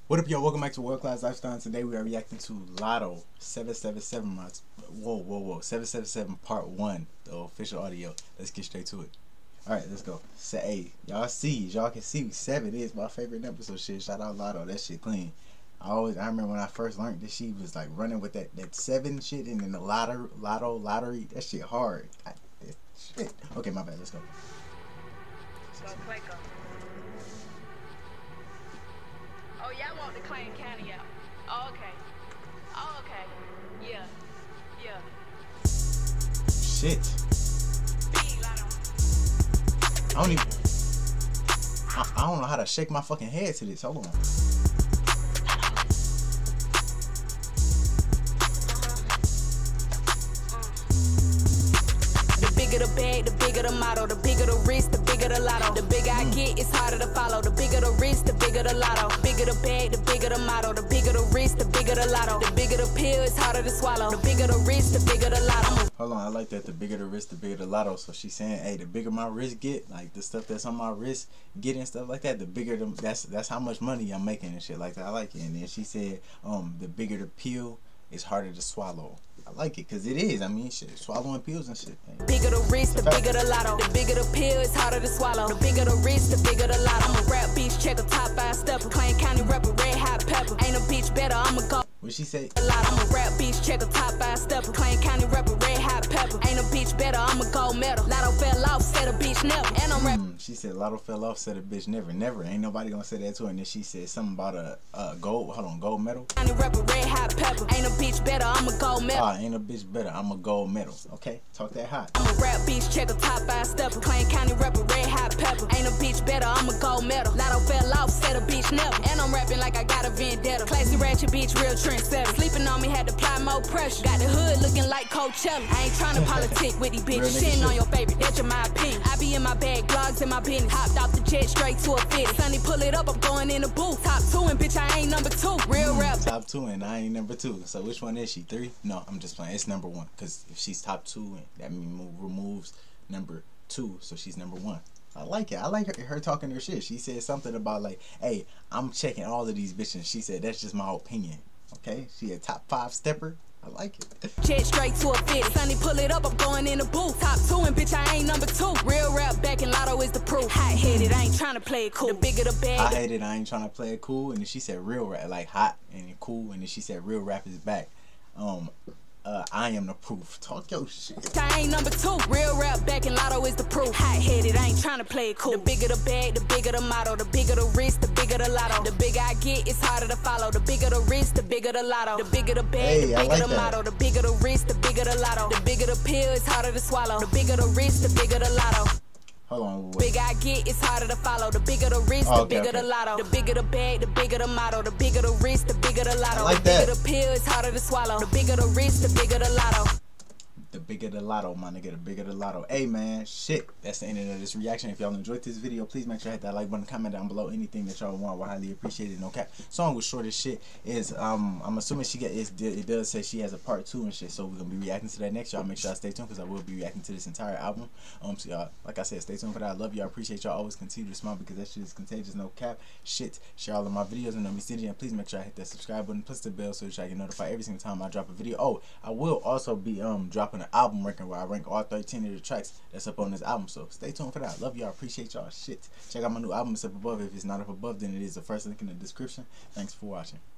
What up, y'all? Welcome back to World Class Lifestyle. Today we are reacting to Latto 777. Whoa, 777 Part 1, the official audio. Let's get straight to it. Alright, let's go. Say, y'all can see 7 is my favorite number, so shit, shout out Latto. That shit clean. I remember when I first learned this, she was like running with that 7 shit, and then the lottery, that shit hard. Shit. Okay, my bad, let's go. Oh, y'all want the Clayton County out. Oh, okay. Oh, okay. Yeah. Shit. I don't know how to shake my fucking head to this. Hold on. The bigger the bag, the bigger the motto. The bigger the risk, the bigger the lotto. The bigger I get, it's harder to follow. The bigger the risk, the bigger the lotto. Bigger the bag, the bigger the motto. The bigger the risk, the bigger the lotto. The bigger the pill, it's harder to swallow. The bigger the risk, the bigger the lotto. Hold on, I like that. The bigger the risk, the bigger the lotto. So she's saying, hey, the bigger my wrist get, like the stuff that's on my wrist getting stuff like that, the bigger that's how much money I'm making and shit like that. I like it. And then she said, the bigger the pill, it's harder to swallow. I like it because it is. I mean, shit, swallowing pills and shit. The bigger the risk, the bigger the lotto. The bigger the pill, it's harder to swallow. The bigger the risk, the bigger the lotto. I'm a rap beach checker, top 5 stepper. Clayton County rapper, red hot pepper. Ain't a bitch better, I'ma go. What'd she say? I'm a rap beach checker, top 5 stepper. Clayton County rapper, red hot pepper. Ain't a bitch better, I'ma gold medal. Lotto fell off, said a bitch never. And I'm rapping. She said Lotto fell off, said a bitch never. Ain't nobody gonna say that to her. And then she said something about a gold medal. County rapper, red hot pepper. Ain't a bitch better, I'ma gold medal. Ain't a bitch better, I'm a gold medal. Okay, talk that hot. I'm a rap beach checker, top 5 stepper. Clayton County rapper, red hot pepper. Ain't a bitch better, I'ma gold medal. Lotto fell off, said a bitch never. And I'm rapping like I got a vendetta. Classy ratchet bitch, real trendsetter. Sleeping on me, had to apply more pressure. Got the hood looking like Coachella. I ain't tryna politic with these bitches. Shitting on your favorite, that's your my opinion. I be in my bag, blogs in my business. Hopped off the jet straight to a fit. Sonny pull it up, I'm going in the booth. Top 2 and bitch, I ain't number 2. Real rap. Top 2 and I ain't number 2. So which one is she? 3? No, I'm just playing. It's number 1. Cause if she's top 2, that means removes number 2, so she's number 1. I like it. I like her talking her shit. She said something about like, hey, I'm checking all of these bitches. She said that's just my opinion. Okay, she a top 5 stepper. I like it. Jet straight to a fit. Sonny pull it up, I'm going in the booth. Top 2 and bitch, I ain't number 2. Real rap back and Latto is the proof. Hot headed, I ain't tryna play it cool. The bigger the bag. Hot headed, I ain't tryna play it cool. And then she said real rap, like hot and cool. And then she said real rap is back. I am the proof. Talk your shit. I ain't number 2. Real rap back and Latto is the proof. Hot headed, I ain't tryna play it cool. The bigger the bag, the bigger the motto. The bigger the risk, the bigger the lotto. The bigger I get, it's harder to follow. The bigger the risk, the bigger the lotto. The bigger the bag, the bigger the motto. The bigger the risk, the bigger the lotto. The bigger the pill, it's harder to swallow. The bigger the risk, the bigger the lotto. Hold on. The bigger I get, it's harder to follow. The bigger the risk, the bigger the lotto. The bigger the bag, the bigger the motto. The bigger the risk, the bigger the lotto. Like the bigger the pill, it's harder to swallow. The bigger the risk, the bigger the lotto. The bigger the lotto, my nigga, the bigger the lotto. Hey man, shit. That's the end of this reaction. If y'all enjoyed this video, please make sure to hit that like button, comment down below anything that y'all want. We're highly appreciated. No cap. Song was short as shit. Is I'm assuming it does say she has a part 2 and shit. So we're gonna be reacting to that next. Y'all make sure y'all stay tuned because I will be reacting to this entire album. So y'all, like I said, stay tuned for that. I love y'all. I appreciate y'all. Always continue to smile because that shit is contagious. No cap. Shit. Share all of my videos and city, and please make sure I hit that subscribe button, plus the bell so that y'all get notified every single time I drop a video. Oh, I will also be dropping an album ranking where I rank all 13 of the tracks that's up on this album, so stay tuned for that. Love y'all, appreciate y'all. Shit, check out my new album. It's up above. If it's not up above, then it is the first link in the description. Thanks for watching.